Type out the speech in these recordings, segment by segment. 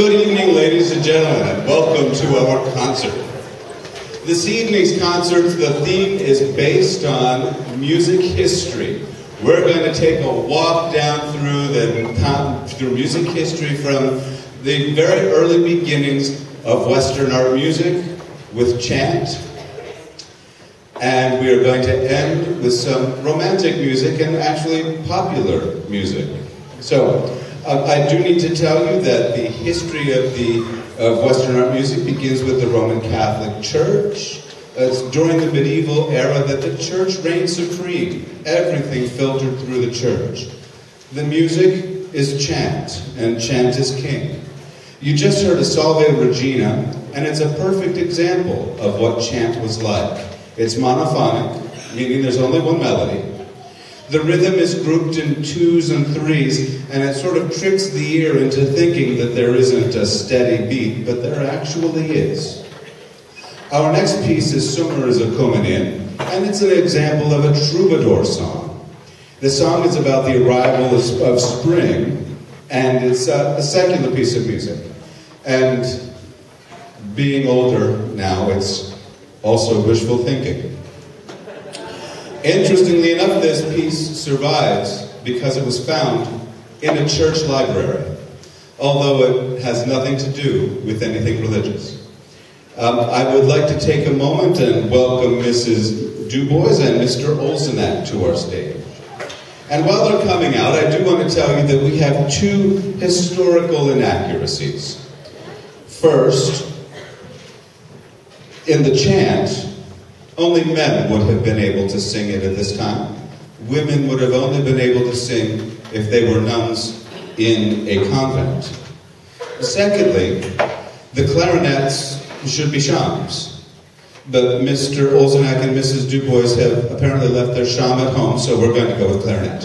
Good evening, ladies and gentlemen, and welcome to our concert. This evening's concert, the theme is based on music history. We're going to take a walk down through music history from the very early beginnings of Western art music with chant. And we are going to end with some romantic music and actually popular music. So, I do need to tell you that the history of Western art music begins with the Roman Catholic Church. It's during the medieval era that the church reigned supreme. Everything filtered through the church. The music is chant, and chant is king. You just heard a Salve Regina, and it's a perfect example of what chant was like. It's monophonic, meaning there's only one melody. The rhythm is grouped in twos and threes, and it sort of tricks the ear into thinking that there isn't a steady beat, but there actually is. Our next piece is Summer is a Comin' In, and it's an example of a troubadour song. The song is about the arrival of spring, and it's a secular piece of music. And being older now, it's also wishful thinking. Interestingly enough, this piece survives because it was found in a church library, although it has nothing to do with anything religious. I would like to take a moment and welcome Mrs. Dubois and Mr. Olsenak to our stage. And while they're coming out, I do want to tell you that we have two historical inaccuracies. First, in the chant, only men would have been able to sing it at this time. Women would have only been able to sing if they were nuns in a convent. Secondly, the clarinets should be shams. But Mr. Olsenak and Mrs. Dubois have apparently left their sham at home, so we're going to go with clarinet.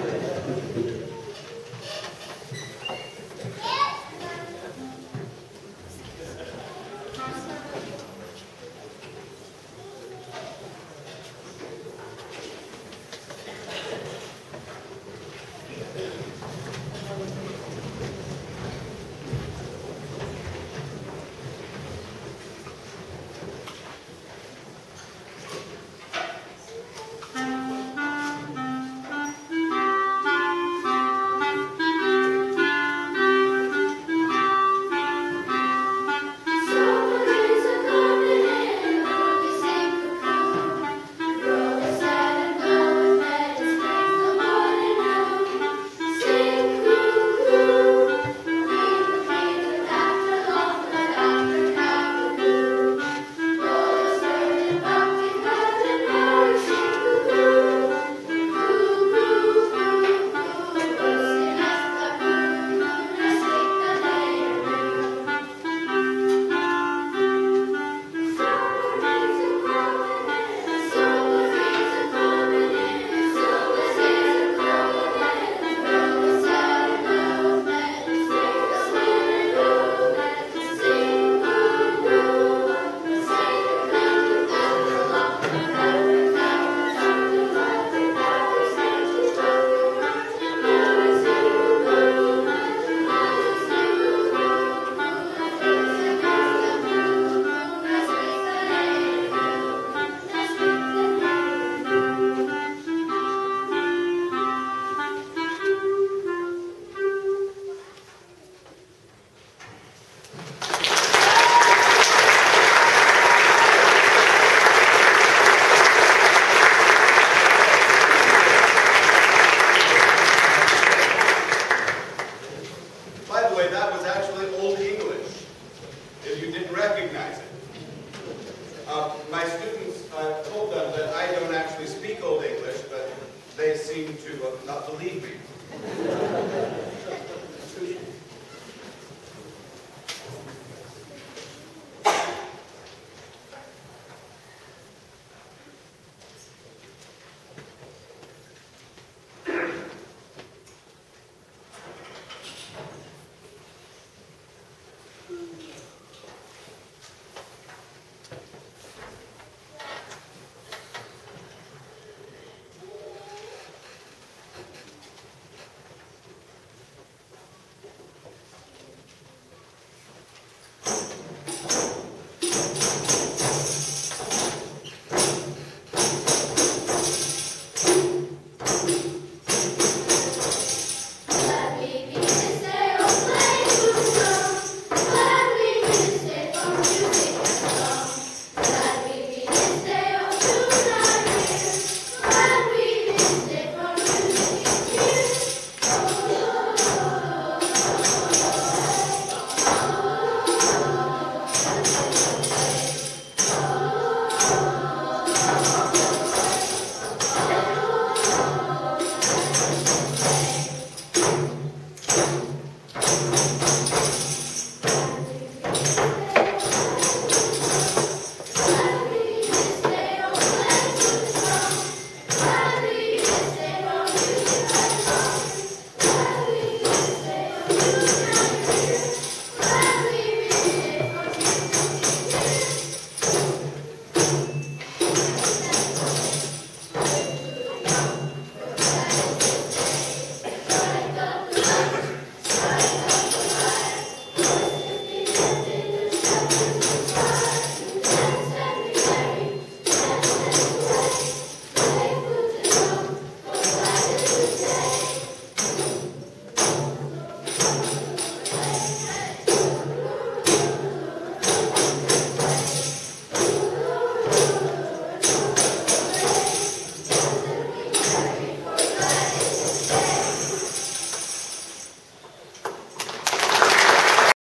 My students, I've told them that I don't actually speak Old English, but they seem to not believe me.